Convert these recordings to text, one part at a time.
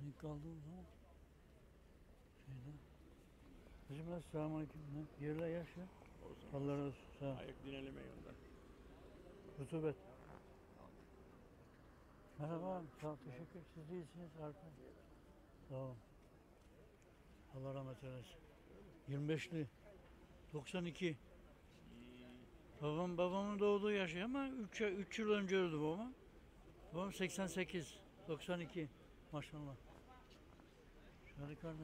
İlk kaldığım zaman şeyde. Hacım nasıl? Selamünaleyküm. Yerler yaşa. Allah razı olsun. Sağ ol. Ayak dinleme yolda. Rutubet. Merhaba. Sağ ol. Teşekkür. Siz iyisiniz. Harika. Sağ olun. Allah rahmet eylesin. 25'li. 92. Babamın doğduğu yaş ama 3 yıl önce öldü babam. Babam 88. 92. Maşallah. Şöyle kardeş.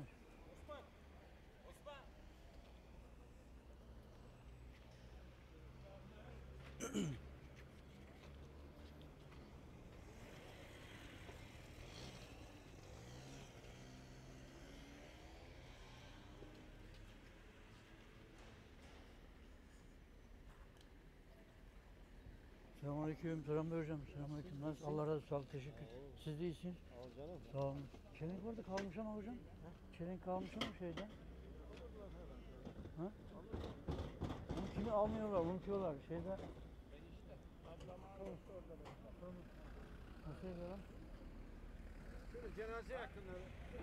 Selamünaleyküm. Selam hocam. Selamünaleyküm. Nasıl? Allah razı olsun. Sağ ol. Teşekkür. Siz de iyisiniz. Al canım. Sağ olun. Çelenk vardı kalmış ama hocam. Çelenk kalmış ama şeyden. Ha? Bunu kimi almıyorlar, unutuyorlar şeyde. Nasıl yapıyorlar? Şöyle cenaze yakınları.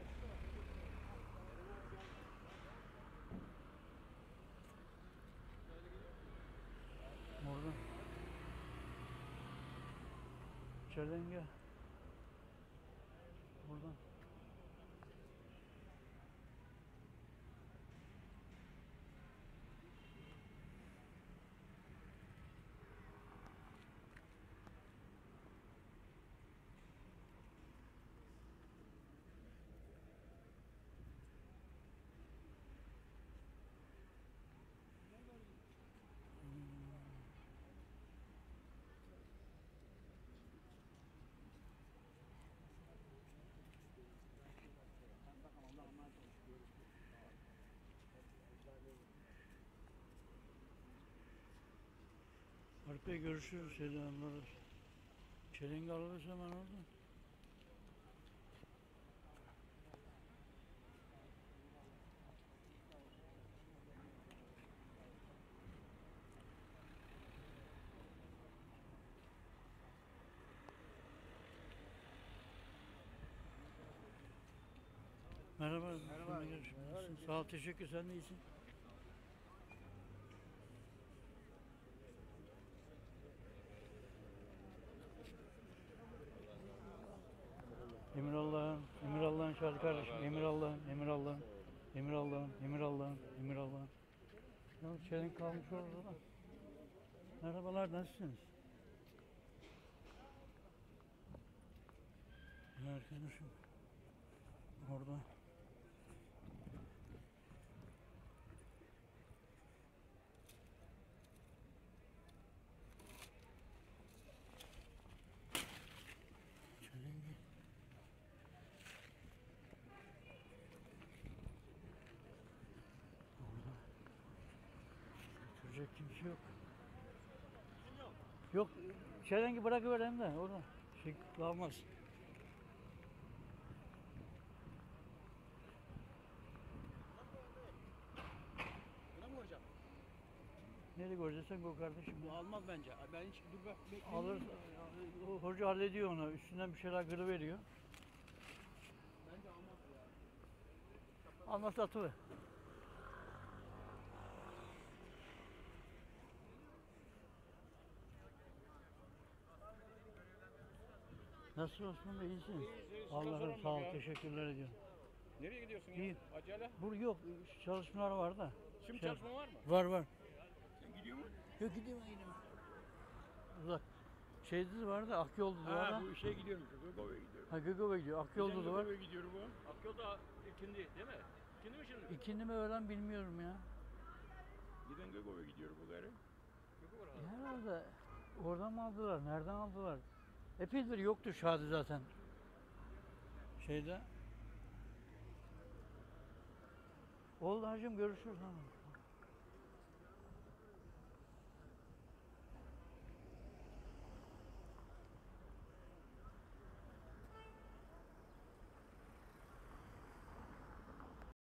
Orada. Çelenge. Buradan. Harika görüşürüz. Selamlar. Çelengi alırız hemen orada. Merhaba. Merhaba. Nasılsın? Sağ ol. Teşekkür. Sen de iyisin. Emir Allah'ın, Emir Allah'ın şahit kardeşim. Emir Allah'ın, Emir Allah'ın, Emir Allah'ın, Emir Allah'ın, Emir Allah'ın. Ya çelenk kalmış orada da. Merhabalar, nasılsınız? Bir arkadaşım orada. Çelengi. Orada. Götürecek kimse yok. Yok, çelengi bırakıvereyim de orada. Şey kalmaz. Buna mı hocam? Nereye göreceksen o kardeşim. Bu almaz bence. Ben hiç dur bak. Alır, o hoca hallediyor onu. Üstünden bir şeyler kırıveriyor. Bence almaz ya. Almazsa atıver. Nasıl Osman Bey, iyisin? İyiyiz, Allah'ım sağ ol, ya. teşekkürler ediyorum. Nereye gidiyorsun İyi. ya? Acele. Bu yok, çalışmalar var da. Şimdi Şey- çalışma var mı? Var. Sen gidiyor musun? Yok gideyim. Uzak. Şeyde var da Akyol'da da var Ha da. bu işe gidiyorum. Gökova'ya gidiyorum. Ha Gökova gidiyor. Akyol'da da var. Gökova'ya gidiyorum bu. Akyol'da ikindi değil mi? İkindi mi şimdi? İkindi mi öğlen bilmiyorum ya. Giden Gökova'ya gidiyor bu gari. Gökova Herhalde oradan mı aldılar? Nereden aldılar? Epeydir yoktu Şadi zaten. Şeyde. Oldu hacım, görüşürüz. Tamam.